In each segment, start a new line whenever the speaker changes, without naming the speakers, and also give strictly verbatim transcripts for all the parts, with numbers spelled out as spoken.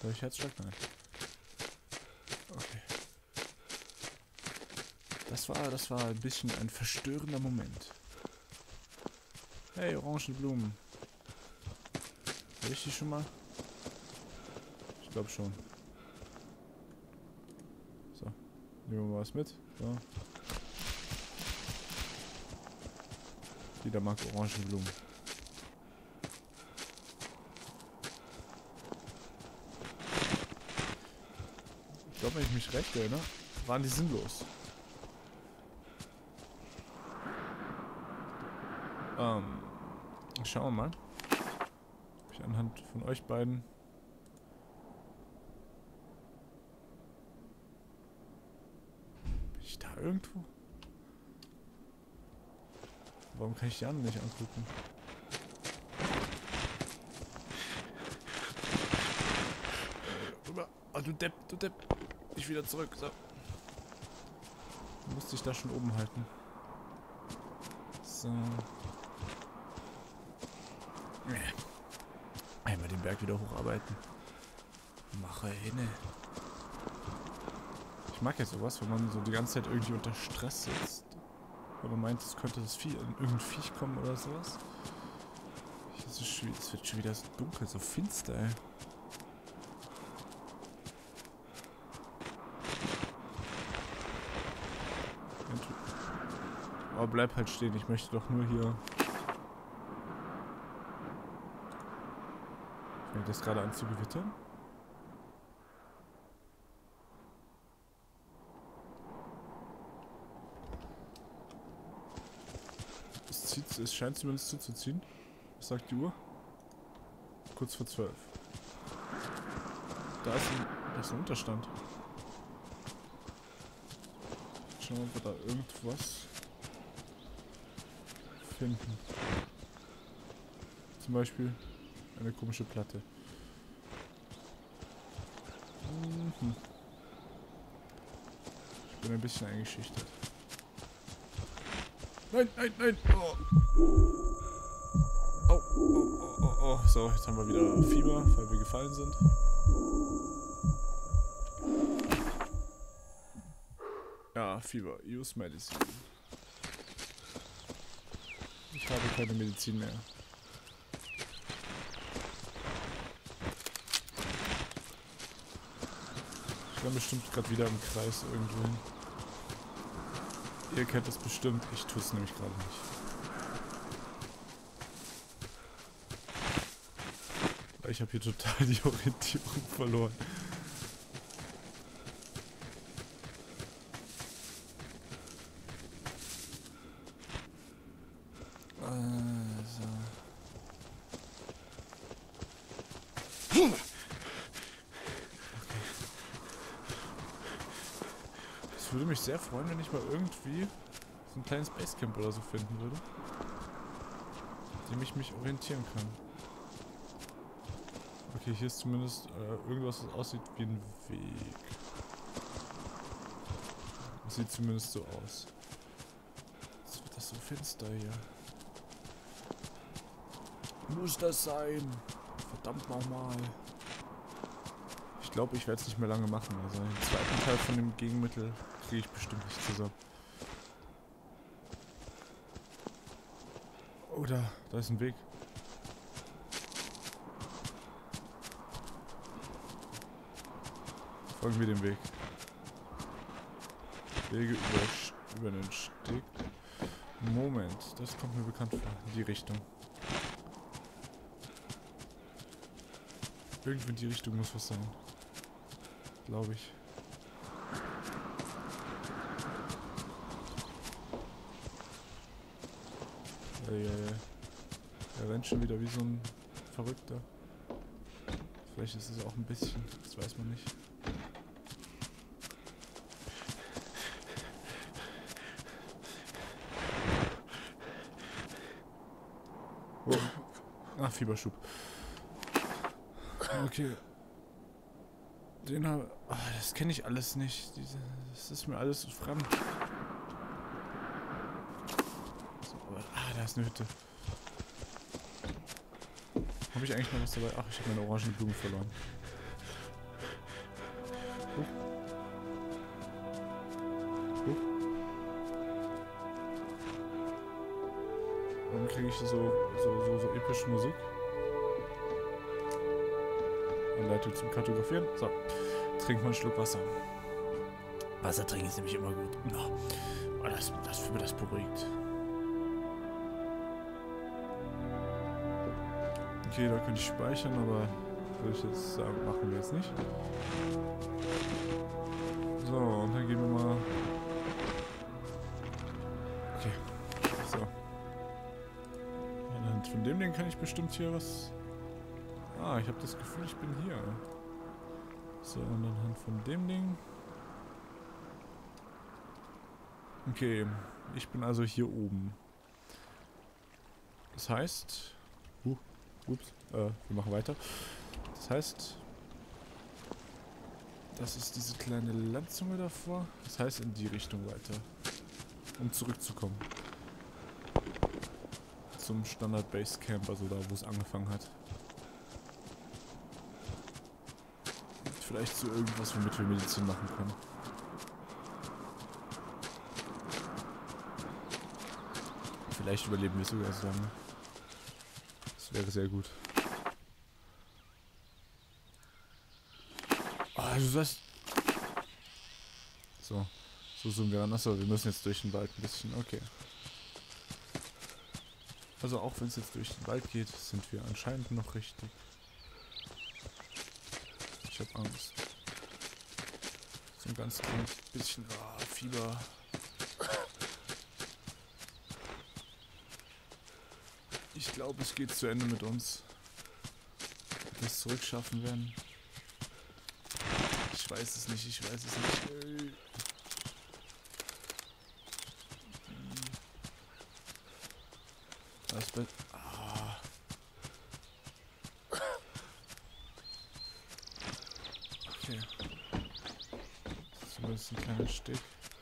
Habe ich Herzschlag? Nein. Okay. Das war, das war ein bisschen ein verstörender Moment. Hey, Orangenblumen. Habe ich die schon mal? Ich glaube schon. So. Nehmen wir mal was mit. So. Jeder mag Orangenblumen. Ich glaube, wenn ich mich recht erinnere, waren die sinnlos. Ähm, schauen wir mal. Ob ich anhand von euch beiden... Bin ich da irgendwo? Warum kann ich die anderen nicht angucken? Rüber. Oh, du Depp, du Depp. Ich wieder zurück. So. Musste ich da schon oben halten. So. Einmal den Berg wieder hocharbeiten. Mache hinne. Ich mag ja sowas, wenn man so die ganze Zeit irgendwie unter Stress sitzt. Wenn man meint, es könnte das Vieh, in irgendein Viech kommen oder sowas. Es wird schon wieder so dunkel, so finster, ey. Oh, bleib halt stehen, ich möchte doch nur hier... Fängt das gerade an zu gewittern? Es, zieht, es scheint zumindest zuzuziehen. Was sagt die Uhr? Kurz vor zwölf. Da ist ein, da ist ein Unterstand. Schauen wir mal, ob wir da irgendwas finden. Zum Beispiel eine komische Platte. Mhm. Ich bin ein bisschen eingeschüchtert. Nein, nein, nein! Oh. Oh, oh, oh, oh, oh. So, jetzt haben wir wieder Fieber, weil wir gefallen sind. Ja, Fieber. Use Medicine. Ich habe keine Medizin mehr. Ich bin bestimmt gerade wieder im Kreis irgendwo hin. Ihr kennt das bestimmt, ich tue es nämlich gerade nicht. Ich habe hier total die Orientierung verloren. Also. Okay. Es würde mich sehr freuen, wenn ich mal irgendwie so ein kleines Basecamp oder so finden würde, in dem ich mich orientieren kann. Okay, hier ist zumindest äh, irgendwas, das aussieht wie ein Weg. Das sieht zumindest so aus. Jetzt wird das so finster hier. Muss das sein? Verdammt nochmal. Ich glaube, ich werde es nicht mehr lange machen. Also den zweiten Teil von dem Gegenmittel kriege ich bestimmt nicht zusammen. Oh, da, da ist ein Weg. Folgen wir dem Weg. Wege über, über den Steg. Moment, das kommt mir bekannt vor. In die Richtung. Irgendwie in die Richtung muss was sein. Glaube ich. Ja, ja, ja. Er rennt schon wieder wie so ein Verrückter. Vielleicht ist es auch ein bisschen, das weiß man nicht. Oh. Ach, Fieberschub. Okay. Den habe... Oh, das kenne ich alles nicht. Diese, das ist mir alles so fremd. So, aber, ah, da ist eine Hütte. Habe ich eigentlich noch was dabei? Ach, ich habe meine Orangenblumen verloren. Warum kriege ich so, so, so, so epische Musik? Anleitung zum Kartografieren. So, trink mal einen Schluck Wasser. Wasser trinken ist nämlich immer gut. Oh, das, das für mich das beruhigt. Okay, da könnte ich speichern, aber würde ich jetzt sagen, machen wir jetzt nicht. So, und dann gehen wir mal... Okay, so. Anhand von dem Ding kann ich bestimmt hier was... Ah, ich habe das Gefühl, ich bin hier. So, und anhand von dem Ding... Okay, ich bin also hier oben. Das heißt... Uh, ups, äh, wir machen weiter. Das heißt... Das ist diese kleine Landzunge davor. Das heißt in die Richtung weiter. Um zurückzukommen. Zum Standard Base Camp, also da wo es angefangen hat. Vielleicht zu irgendwas, womit wir Medizin machen können. Vielleicht überleben wir sogar so lange. Das wäre sehr gut. Also das... So. So zoomen wir an. Achso, wir müssen jetzt durch den Wald ein bisschen. Okay. Also auch wenn es jetzt durch den Wald geht, sind wir anscheinend noch richtig. Ich hab Angst. So ein ganz kleines bisschen ah, Fieber. Ich glaube, es geht zu Ende mit uns. Ob wir es zurückschaffen werden. Ich weiß es nicht, ich weiß es nicht. Das Bett. Ah. Okay. Das ist zumindest ein kleiner Stück.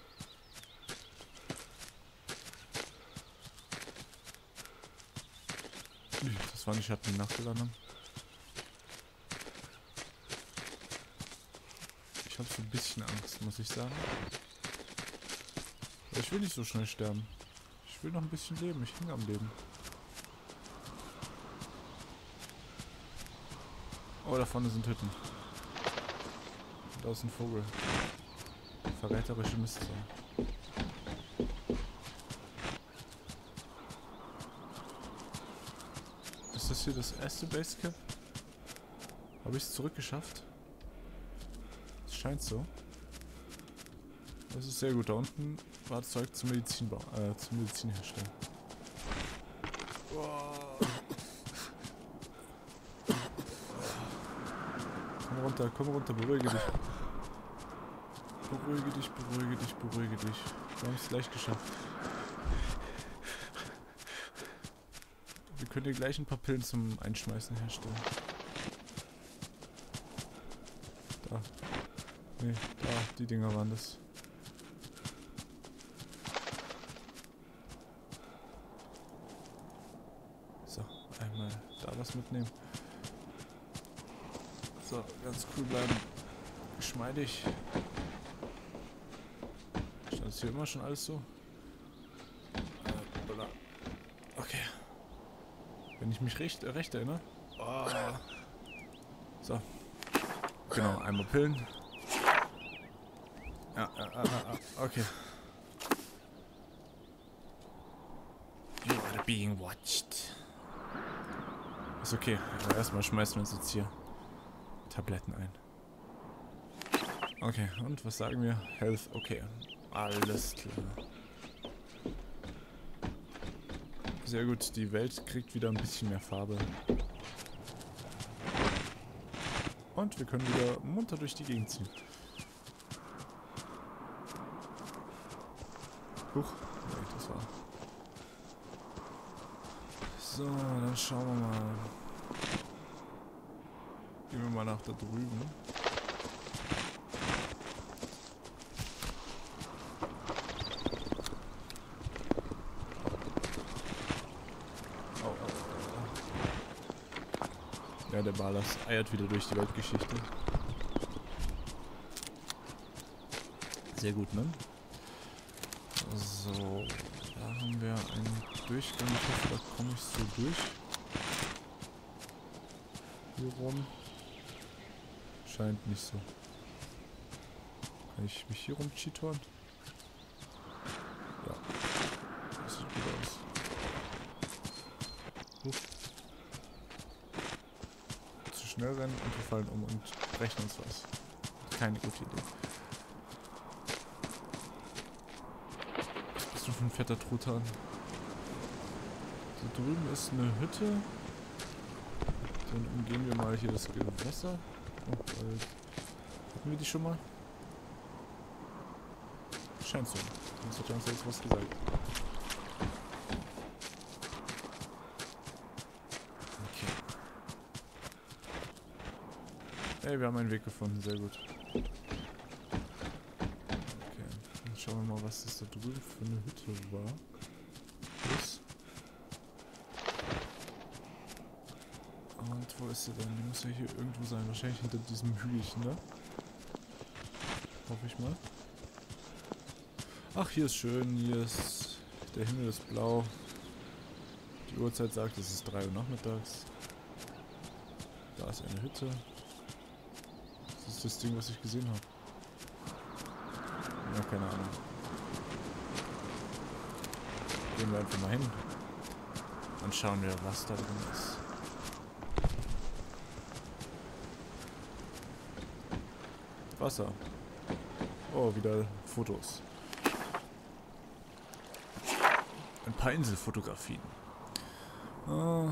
Das war nicht, hat mir nachgeladen. Ich habe so ein bisschen Angst, muss ich sagen. Aber ich will nicht so schnell sterben. Ich will noch ein bisschen leben. Ich hänge am Leben. Oh, da vorne sind Hütten. Und da ist ein Vogel. Verräterische Mistsau. Ist das hier das erste Basecamp? Habe ich es zurückgeschafft? Es scheint so. Das ist sehr gut. Da unten war Zeug zum Medizinbau, äh, zum Medizinherstellen. Wow. Komm runter, komm runter, beruhige dich. Beruhige dich, beruhige dich, beruhige dich. Wir haben es gleich geschafft. Wir können dir gleich ein paar Pillen zum Einschmeißen herstellen. Da. Nee, da, die Dinger waren das. So, einmal da was mitnehmen. So, ganz cool bleiben. Geschmeidig. Stand es hier immer schon alles so? Okay. Wenn ich mich recht, recht erinnere. Oh. So. Genau, einmal Pillen. Ja, ja, ja, ja, okay. You are being watched. Ist okay. Aber erstmal schmeißen wir uns jetzt hier Tabletten ein. Okay, und was sagen wir? Health, okay. Alles klar. Sehr gut, die Welt kriegt wieder ein bisschen mehr Farbe. Und wir können wieder munter durch die Gegend ziehen. Huch, nee, das war... So, dann schauen wir mal. Gehen wir mal nach da drüben. Oh, oh, oh. Ja, der Balas eiert wieder durch die Weltgeschichte. Sehr gut, ne? So, da haben wir ein Durchgang. Ich hoffe, da komme ich so durch. Hier rum. Scheint nicht so. Kann ich mich hier rum cheatoren? Ja. Das sieht gut aus. Huch. Zu schnell rennen und wir fallen um und brechen uns was. Keine gute Idee. Was bist du für ein fetter Truthahn? Da drüben ist eine Hütte. Dann umgehen wir mal hier das Gewässer. Oh, bald. Hatten wir die schon mal? Scheint so. Sonst hat er uns jetzt was gesagt. Okay. Ey, wir haben einen Weg gefunden. Sehr gut. Okay. Dann schauen wir mal, was das da drüben für eine Hütte war. Ist. Und wo ist sie denn? Die muss ja hier irgendwo sein. Wahrscheinlich hinter diesem Hügelchen, ne? Hoffe ich mal. Ach, hier ist schön. Hier ist... Der Himmel ist blau. Die Uhrzeit sagt, es ist drei Uhr nachmittags. Da ist eine Hütte. Das ist das Ding, was ich gesehen habe. Ja, keine Ahnung. Gehen wir einfach mal hin. Dann schauen wir, was da drin ist. Wasser. Oh, wieder Fotos. Ein paar Inselfotografien. Ah.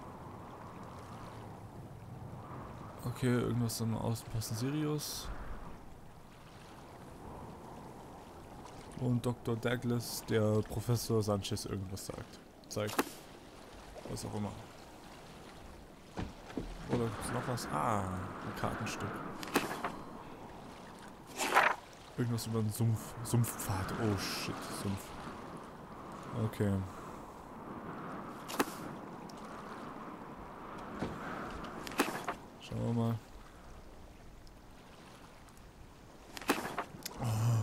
Okay, irgendwas am Außenpassen Sirius. Und Doktor Douglas, der Professor Sanchez irgendwas sagt. Zeigt. Was auch immer. Oder gibt's noch was? Ah, ein Kartenstück. Irgendwas über einen Sumpf. Sumpfpfad. Oh shit, Sumpf. Okay. Schauen wir mal. Oh.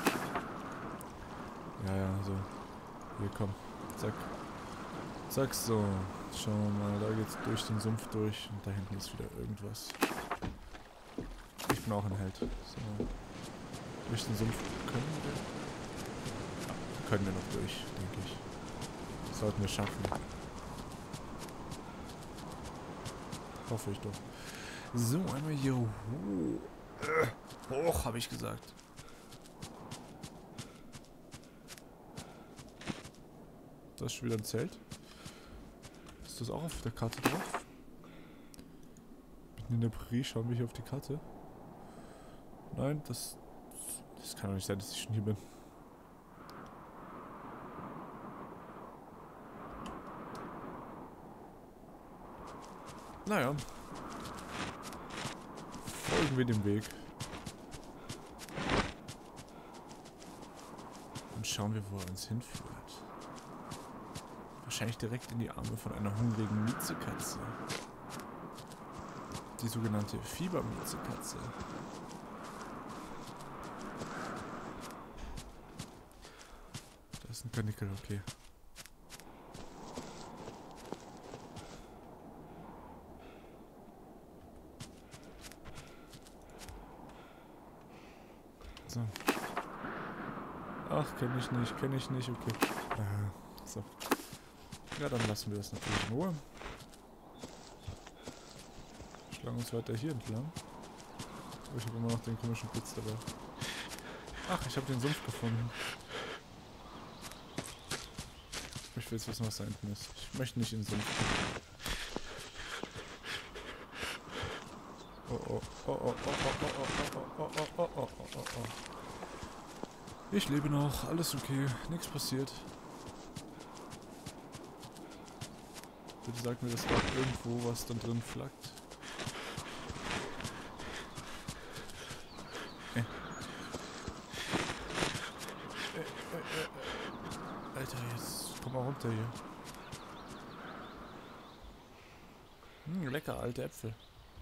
Ja, ja, so. Hier, komm. Zack. Zack, so. Schauen wir mal. Da geht's durch den Sumpf durch. Und da hinten ist wieder irgendwas. Ich bin auch ein Held. So. Durch den Sumpf können wir? Ja, können wir noch durch, denke ich. Sollten wir schaffen. Hoffe ich doch. So, einmal hier hoch. Äh, hoch, habe ich gesagt. Da ist schon wieder ein Zelt. Ist das auch auf der Karte drauf? Mitten in der Prärie schauen wir hier auf die Karte. Nein, das... Das kann doch nicht sein, dass ich schon hier bin. Naja. Folgen wir dem Weg. Und schauen wir, wo er uns hinführt. Wahrscheinlich direkt in die Arme von einer hungrigen Miezekatze. Die sogenannte Fiebermiezekatze. Da ist ein Kanickel, okay. So. Ach, kenne ich nicht, kenne ich nicht, okay. Ah, so. Ja, dann lassen wir das natürlich in Ruhe. Schlagen uns weiter hier entlang. Aber ich habe immer noch den komischen Blitz dabei. Ach, ich habe den Sumpf gefunden. Ich will jetzt wissen, was da hinten ist. Ich möchte nicht in den Sumpf. Oh oh, oh oh, oh oh, oh oh, oh oh, oh oh, oh oh, oh. Ich lebe noch, alles okay, nichts passiert. Bitte sag mir, dass da irgendwo was dann drin flackt. Äh. Äh, äh, äh, äh. Alter, jetzt komm mal runter hier. Hm, lecker, alte Äpfel.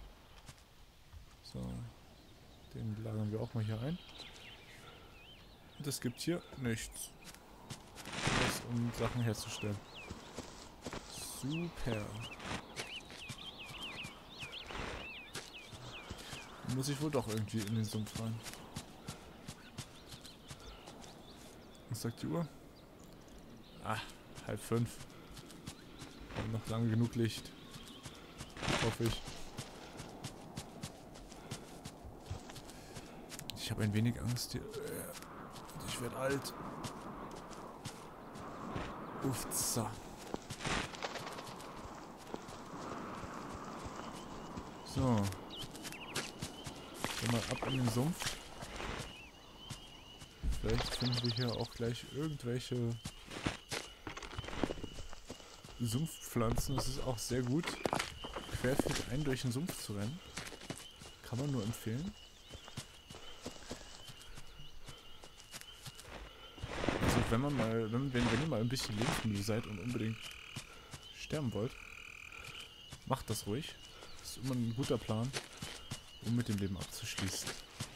So, den lagern wir auch mal hier ein. Und es gibt hier nichts. Was um Sachen herzustellen. Super. Muss ich wohl doch irgendwie in den Sumpf rein. Was sagt die Uhr? Ah, halb fünf. Wir haben noch lange genug Licht. Hoffe ich. Ich habe ein wenig Angst hier. Ich werde alt. Uffza. So. Gehen mal ab in den Sumpf. Vielleicht finden wir hier auch gleich irgendwelche Sumpfpflanzen. Das ist auch sehr gut, querfeldein durch den Sumpf zu rennen. Kann man nur empfehlen. Also wenn man mal, wenn, wenn, wenn ihr mal ein bisschen lebensmüde seid und unbedingt sterben wollt, macht das ruhig. Das ist immer ein guter Plan, um mit dem Leben abzuschließen.